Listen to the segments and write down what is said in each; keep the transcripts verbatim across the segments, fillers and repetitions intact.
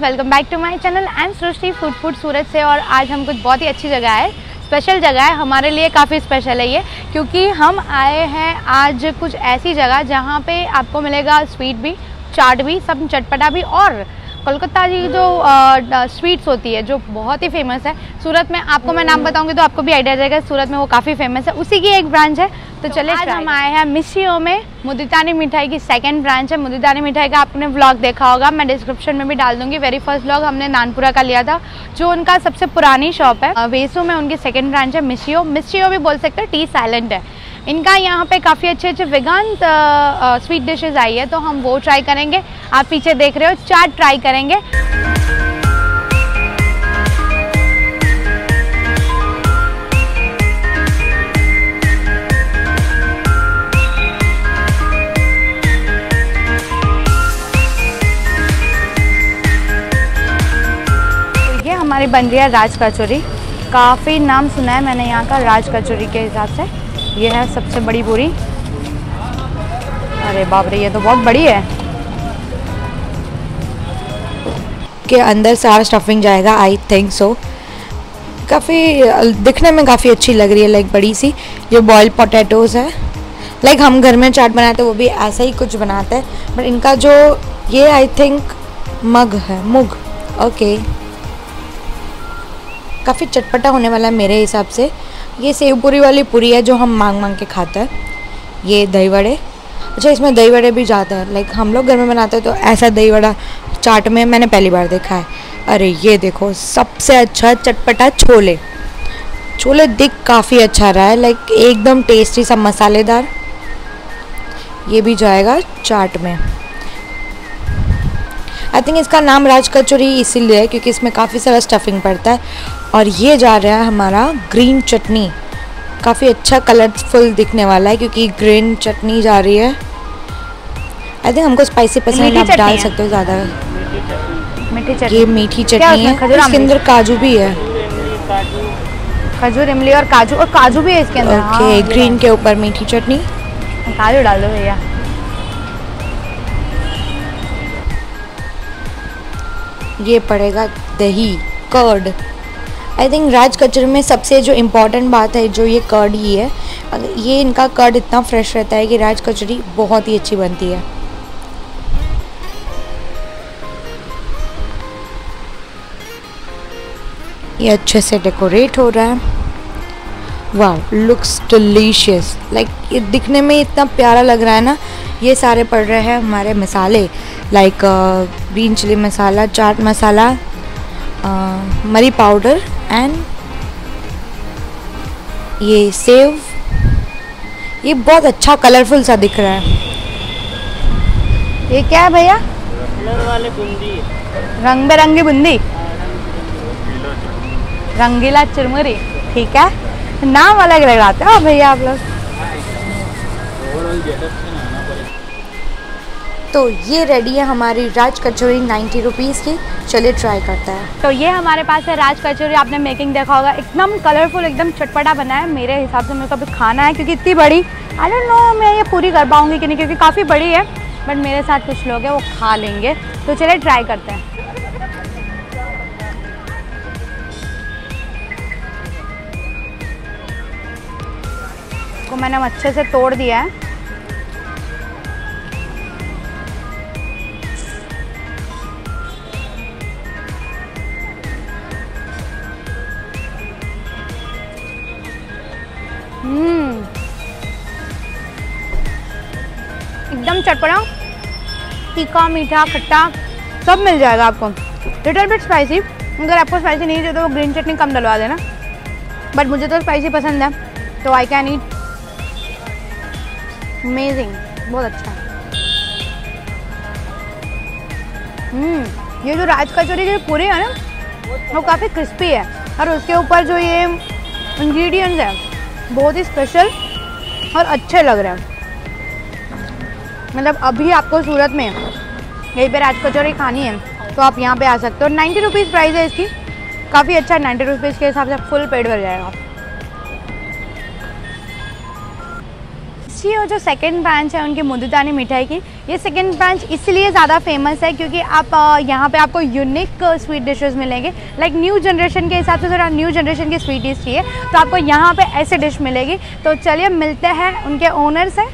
Welcome back to my channel and Srishti food food Surat से। और आज हम कुछ बहुत ही अच्छी जगह है, स्पेशल जगह है, हमारे लिए काफ़ी स्पेशल है ये, क्योंकि हम आए हैं आज कुछ ऐसी जगह जहाँ पे आपको मिलेगा स्वीट भी, चाट भी, सब चटपटा भी, और कोलकाता की जो स्वीट्स होती है जो बहुत ही फेमस है सूरत में। आपको मैं नाम बताऊंगी तो आपको भी आइडिया जाएगा, सूरत में वो काफ़ी फेमस है, उसी की एक ब्रांच है। तो, तो चले आज हम आए हैं मिसियो में, मुदितानी मिठाई की सेकंड ब्रांच है। मुदितानी मिठाई का आपने व्लॉग देखा होगा, मैं डिस्क्रिप्शन में भी डाल दूंगी। वेरी फर्स्ट व्लॉग हमने नानपुरा का लिया था, जो उनका सबसे पुरानी शॉप है। वेसू में उनकी सेकेंड ब्रांच है मिसियो। मिसियो भी बोल सकते हैं, टी साइलेंट है इनका। यहाँ पे काफ़ी अच्छे अच्छे वेगन स्वीट डिशेज आई है, तो हम वो ट्राई करेंगे। आप पीछे देख रहे हो, चाट ट्राई करेंगे। तो ये हमारी बन रही है राज कचौरी। काफ़ी नाम सुना है मैंने यहाँ का राज कचौरी के हिसाब से। ये है सबसे बड़ी पूरी। अरे बाप रे, ये तो बहुत बड़ी है। के अंदर सारा स्टफिंग जाएगा, आई थिंक सो। काफ़ी दिखने में काफ़ी अच्छी लग रही है, लाइक बड़ी सी। ये बॉइल्ड पोटैटोज़ है, लाइक हम घर में चाट बनाते हैं वो भी ऐसा ही कुछ बनाते हैं, बट इनका जो ये आई थिंक मग है, मुग। ओके, काफ़ी चटपटा होने वाला है मेरे हिसाब से। ये सेव पूरी वाली पूरी है जो हम मांग मांग के खाते हैं। ये दही वड़े, अच्छा इसमें दही वड़े भी जाता है, लाइक हम लोग घर में बनाते हैं तो ऐसा दही वड़ा चाट में मैंने पहली बार देखा है। अरे ये देखो, सबसे अच्छा चटपटा छोले। छोले दिख काफ़ी अच्छा रहा है, लाइक एकदम टेस्टी सा मसालेदार। ये भी जाएगा चाट में। आई थिंक इसका नाम राज कचौरी इसीलिए है क्योंकि इसमें काफ़ी सारा स्टफिंग पड़ता है। और ये जा रहा है हमारा ग्रीन चटनी, काफ़ी अच्छा कलरफुल दिखने वाला है क्योंकि ग्रीन चटनी जा रही है। आई थिंक हमको स्पाइसी पसंद, आप डाल सकते हो ज़्यादा। मीठी चटनी, ये मीठी चटनी है, इसके अंदर काजू भी है, खजूर, इमली और काजू, और काजू भी है इसके अंदर। ओके, ग्रीन के ऊपर मीठी चटनी, काजू डाल दो भैया। ये पड़ेगा दही, कर्ड। आई थिंक राज कचौरी में सबसे जो इम्पोर्टेंट बात है जो ये कर्ड ही है। ये इनका कर्ड इतना फ्रेश रहता है कि राज कचौरी बहुत ही अच्छी बनती है। ये अच्छे से डेकोरेट हो रहा है। वाह, लुक्स डिलीशियस। लाइक ये दिखने में इतना प्यारा लग रहा है ना। ये सारे पड़ रहे हैं हमारे मसाले, like green chilli masala, chaat masala, मरी पाउडर एंड ये सेव। ये बहुत अच्छा कलरफुल सा दिख रहा है। ये क्या है भैया? कलर वाले बूंदी, रंग बिरंगी बूंदी, रंगीला चुरमुरी। ठीक है, नाम अलग लगाते हो भैया आप लोग। तो ये रेडी है हमारी राज कचौरी नाइन्टी रुपीज़ की। चलिए ट्राई करता है। तो ये हमारे पास है राज कचौरी। आपने मेकिंग देखा होगा, एकदम कलरफुल, एकदम चटपटा बना है। मेरे हिसाब से मेरे को अभी खाना है क्योंकि इतनी बड़ी, आई डोंट नो मैं ये पूरी कर पाऊंगी कि नहीं, क्योंकि काफ़ी बड़ी है, बट मेरे साथ कुछ लोग हैं वो खा लेंगे। तो चलिए ट्राई करते हैं। इसको मैंने अच्छे से तोड़ दिया है। हम्म, एकदम चटपटा, तीखा, मीठा, खट्टा सब मिल जाएगा आपको। लिटिल बिट स्पाइसी, अगर आपको स्पाइसी नहीं चाहिए तो वो ग्रीन चटनी कम डलवा देना, बट मुझे तो स्पाइसी पसंद है तो आई कैन ईट। अमेजिंग, बहुत अच्छा। हम्म, ये जो राज कचौरी की पूरी है ना, वो काफ़ी क्रिस्पी है, और उसके ऊपर जो ये इंग्रेडिएंट्स है बहुत ही स्पेशल और अच्छे लग रहे हैं। मतलब अभी आपको सूरत में यहीं पे राज कचौरी खानी है तो आप यहाँ पे आ सकते हो। नाइन्टी रुपीज़ प्राइस है इसकी, काफ़ी अच्छा है। नाइन्टी रुपीज़ के हिसाब से फुल पेट भर जाएगा। मिसियो जो सेकंड ब्रांच है उनकी मुदितानी मिठाई की, ये सेकंड ब्रांच इसलिए ज़्यादा फेमस है क्योंकि आप यहाँ पे आपको यूनिक स्वीट डिशेस मिलेंगे। लाइक न्यू जनरेशन के हिसाब से थोड़ा न्यू जनरेशन की स्वीट डिश चाहिए तो आपको यहाँ पे ऐसे डिश मिलेगी। तो चलिए मिलते हैं उनके ओनर से।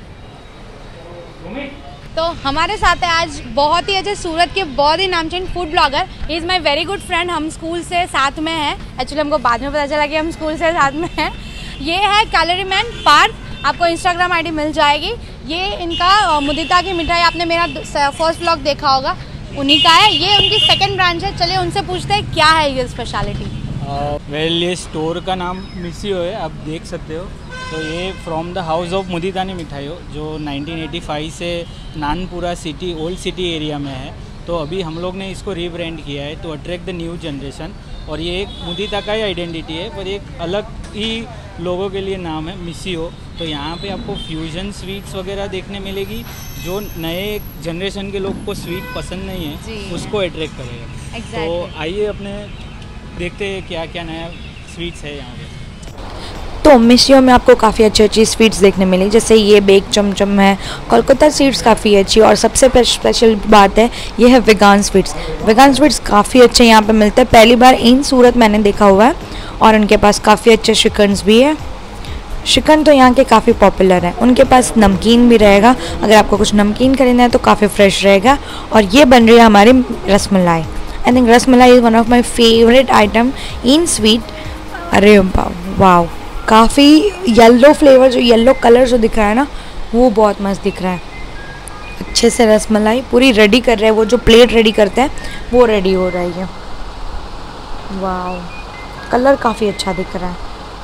तो हमारे साथ है आज बहुत ही अच्छे सूरत के बहुत ही नामचीन food blogger, he is my very good friend. हम स्कूल से साथ में हैं, एक्चुअली हमको बाद में पता चला कि हम स्कूल से साथ में हैं। ये है कैलोरी मैन पार्थ, आपको इंस्टाग्राम आईडी मिल जाएगी। ये इनका मुदिता की मिठाई, आपने मेरा फर्स्ट व्लॉग देखा होगा, उन्हीं का है। ये उनकी सेकंड ब्रांच है। चलिए उनसे पूछते हैं क्या है ये स्पेशलिटी। वेल uh, ये स्टोर का नाम मिसियो है, आप देख सकते हो। तो ये from the house of Muditani मिठाई हो जो नाइनटीन एटी फाइव से Nanpura city old city area में है। तो अभी हम लोग ने इसको रीब्रांड किया है to attract the new generation. और ये एक मुदिता का ही आइडेंटिटी है पर एक अलग ही लोगों के लिए नाम है मिसियो। तो यहाँ पे आपको फ्यूजन स्वीट्स वगैरह देखने मिलेगी जो नए जनरेशन के लोग को स्वीट पसंद नहीं है उसको अट्रैक्ट करेगा। exactly. तो आइए अपने देखते हैं क्या क्या नया स्वीट्स है यहाँ पे। तो मिसियो में आपको काफ़ी अच्छी अच्छी स्वीट्स देखने मिली, जैसे ये बेक चमचम है, कोलकाता स्वीट्स काफ़ी अच्छी। और सबसे स्पेशल बात है ये है वेगान स्वीट्स। वेगान स्वीट्स काफ़ी अच्छे यहाँ पे मिलते हैं, पहली बार इन सूरत मैंने देखा हुआ है। और उनके पास काफ़ी अच्छे शिकन्स भी है। शिकन तो यहाँ के काफ़ी पॉपुलर है। उनके पास नमकीन भी रहेगा, अगर आपको कुछ नमकीन खरीदना है तो काफ़ी फ्रेश रहेगा। और ये बन रही है हमारी rasmalai. I think rasmalai is one of my favourite item in sweet. अरे वाओ, काफ़ी येलो फ्लेवर, जो येलो कलर जो दिख रहा है ना वो बहुत मस्त दिख रहा है। अच्छे से रसमलाई पूरी रेडी कर रहे हैं, वो जो प्लेट रेडी करते हैं वो रेडी हो रही है। वाओ, कलर काफ़ी अच्छा दिख रहा है।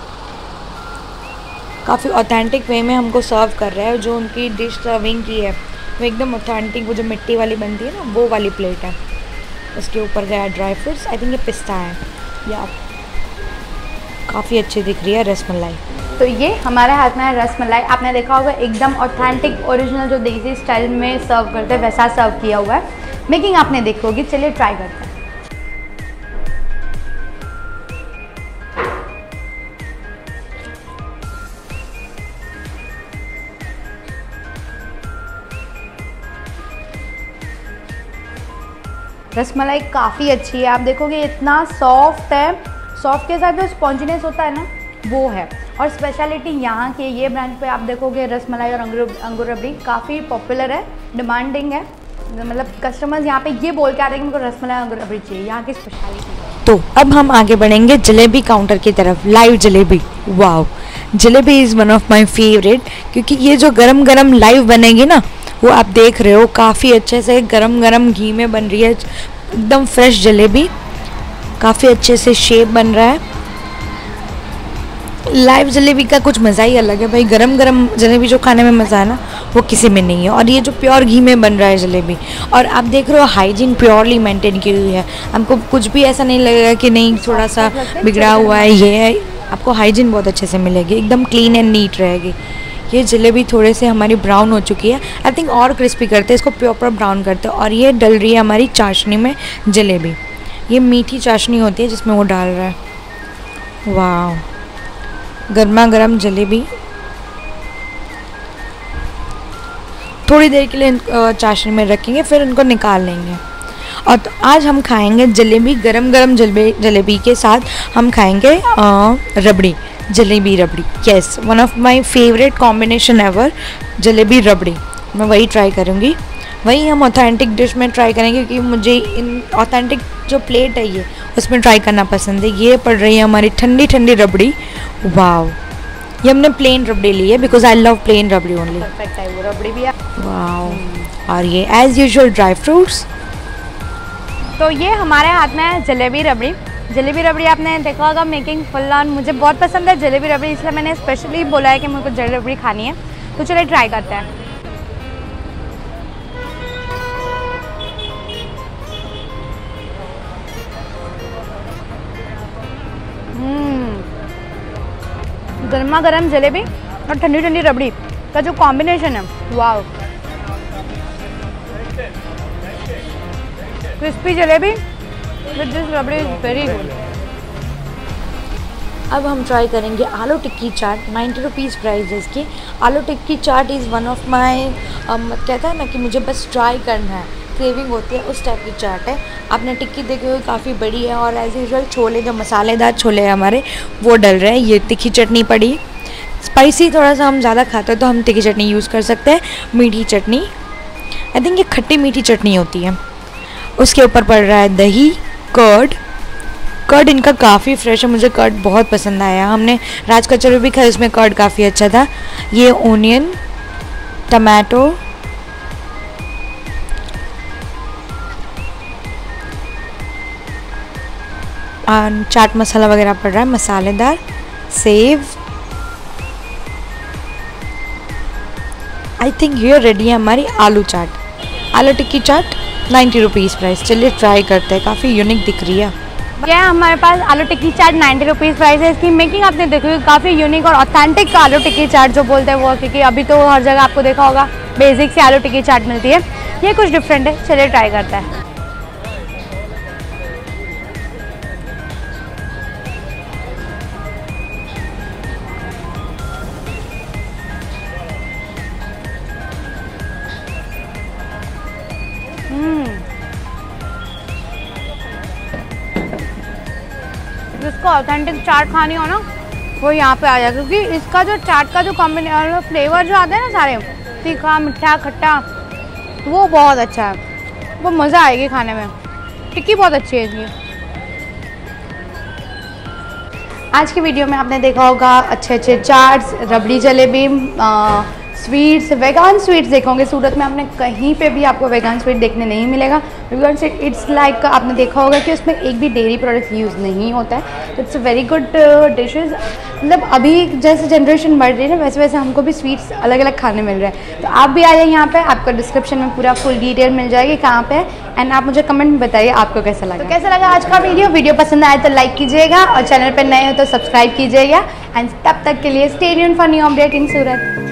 काफ़ी ऑथेंटिक वे में हमको सर्व कर रहा है। जो उनकी डिश सर्विंग की है वो एकदम ऑथेंटिक, वो जो मिट्टी वाली बनती है ना वो वाली प्लेट है। उसके ऊपर गया ड्राई फ्रूट्स, आई थिंक ये पिस्ता है या काफ़ी अच्छी दिख रही है रसमलाई। तो ये हमारे हाथ में है रसमलाई। आपने देखा होगा एकदम ऑथेंटिक ओरिजिनल जो देसी स्टाइल में सर्व करते हैं वैसा सर्व किया हुआ है। मेकिंग आपने देखी होगी, चलिए ट्राई करते हैं। रसमलाई काफ़ी अच्छी है, आप देखोगे इतना सॉफ्ट है, सॉफ्ट के साथ जो स्पॉन्जीनेस होता है ना वो है। और स्पेशलिटी यहाँ के ये ब्रांच पे आप देखोगे रसमलाई और अंगूर अंगूर रबड़ी काफ़ी पॉपुलर है, डिमांडिंग है। मतलब कस्टमर्स यहाँ पे ये बोल के आ रहे हैं कि उनको रसमलाई अंगूर रबड़ी चाहिए, यहाँ की स्पेशलिटी। तो अब हम आगे बढ़ेंगे जलेबी काउंटर की तरफ। Live jalebi, wow, jalebi is one of my favourite क्योंकि ये जो गरम गरम लाइव बनेगी ना वो आप देख रहे हो काफ़ी अच्छे से गरम गरम घी में बन रही है, एकदम फ्रेश जलेबी, काफ़ी अच्छे से शेप बन रहा है। लाइव जलेबी का कुछ मज़ा ही अलग है भाई। गरम गरम जलेबी जो खाने में मज़ा है ना वो किसी में नहीं है। और ये जो प्योर घी में बन रहा है जलेबी, और आप देख रहे हो हाइजीन प्योरली मेंटेन की हुई है। हमको कुछ भी ऐसा नहीं लगेगा कि नहीं थोड़ा सा बिगड़ा हुआ है, ये है। आपको हाइजीन बहुत अच्छे से मिलेगी, एकदम क्लीन एंड नीट रहेगी। ये जलेबी थोड़े से हमारी ब्राउन हो चुकी है, आई थिंक और क्रिस्पी करते हैं इसको, प्रॉपर ब्राउन करते हैं। और ये डल रही है हमारी चाशनी में जलेबी। ये मीठी चाशनी होती है जिसमें वो डाल रहा है। वाह, गर्मा गर्म जलेबी। थोड़ी देर के लिए चाशनी में रखेंगे फिर उनको निकाल लेंगे। और तो आज हम खाएंगे जलेबी, गरम गरम जलेबी जलेबी के साथ हम खाएंगे आ, rabri, jalebi rabri. Yes, one of my favourite combination ever, jalebi rabri. मैं वही ट्राई करूँगी, वही हम ऑथेंटिक डिश में ट्राई करेंगे क्योंकि मुझे इन ऑथेंटिक जो प्लेट है ये उसमें ट्राई करना पसंद है। ये पड़ रही है हमारी ठंडी ठंडी रबड़ी। वाओ, ये हमने प्लेन रबड़ी ली है because I love plain rabri only. Perfect है वो रबड़ी भी। वाओ, और ये एज यूजुअल ड्राई फ्रूट्स। तो ये हमारे हाथ में है जलेबी रबड़ी। जलेबी रबड़ी आपने देखा होगा मेकिंग फुल ऑन, मुझे बहुत पसंद है जलेबी रबड़ी, इसलिए मैंने स्पेशली बोला है कि मुझे जलेबी रबड़ी खानी है। तो चलिए ट्राई करते हैं। गर्मा गर्म जलेबी और ठंडी ठंडी रबड़ी का जो कॉम्बिनेशन है, wow. Crispy jalebi with this rabri is very good. अब हम ट्राई करेंगे aloo tikki chaat. Ninety rupees price है इसकी। Aloo tikki chaat is one of my, कहता है ना कि मुझे बस ट्राई करना है, क्रेविंग होती है, उस टाइप की चाट है। आपने टिक्की देखे हुए काफ़ी बड़ी है और एज यूजुअल छोले जो मसालेदार छोले हैं हमारे वो डल रहे हैं। ये तीखी चटनी पड़ी, स्पाइसी थोड़ा सा हम ज़्यादा खाते हैं तो हम तीखी चटनी यूज़ कर सकते हैं। मीठी चटनी, आई थिंक ये खट्टी मीठी चटनी होती है। उसके ऊपर पड़ रहा है दही, कर्ड। कर्ड इनका काफ़ी फ्रेश है, मुझे कर्ड बहुत पसंद आया। हमने राज कचौरी भी खाई, उसमें कर्ड काफ़ी अच्छा था। ये ओनियन, टमाटो, चाट मसाला वगैरह पड़ रहा है, मसालेदार, सेव। आई थिंक ये रेडी है हमारी aloo chaat. Aloo tikki chaat ninety rupees price. चलिए ट्राई करते हैं, काफ़ी यूनिक दिख रही है। क्या हमारे पास aloo tikki chaat ninety rupees price है। इसकी मेकिंग आपने देखी होगी, काफ़ी यूनिक और ऑथेंटिक आलू टिक्की चाट जो बोलते हैं वो, क्योंकि अभी तो हर जगह आपको देखा होगा बेसिक से आलू टिक्की चाट मिलती है। ये कुछ डिफरेंट है, चलिए ट्राई करते हैं। जिसको ऑथेंटिक चाट खानी हो ना वो यहाँ पे आ जाए, क्योंकि इसका जो चाट का जो कॉम्बिनेशन फ्लेवर जो आता है ना, सारे तीखा मीठा खट्टा, वो बहुत अच्छा है, वो मज़ा आएगी खाने में। टिक्की बहुत अच्छी है इसकी। आज की वीडियो में आपने देखा होगा अच्छे अच्छे chaats, rabri jalebi, sweets, vegan sweets देखे होंगे। सूरत में आपने कहीं पे भी आपको वेगान स्वीट देखने नहीं मिलेगा। वेगान स्वीट इट्स लाइक आपने देखा होगा कि उसमें एक भी डेयरी प्रोडक्ट यूज़ नहीं होता है। तो it's a very good dishes. मतलब अभी जैसे जनरेशन बढ़ रही है ना, वैसे वैसे हमको भी स्वीट्स अलग अलग खाने मिल रहे हैं। तो आप भी आ जाइए यहाँ पे, आपको डिस्क्रिप्शन में पूरा फुल डिटेल मिल जाएगी कहाँ पे। एंड आप मुझे कमेंट में बताइए आपको कैसा लगा। तो कैसा लगा आज का वीडियो वीडियो पसंद आए तो लाइक कीजिएगा और चैनल पर नए हो तो सब्सक्राइब कीजिएगा। एंड तब तक के लिए stay tuned for new update in Surat.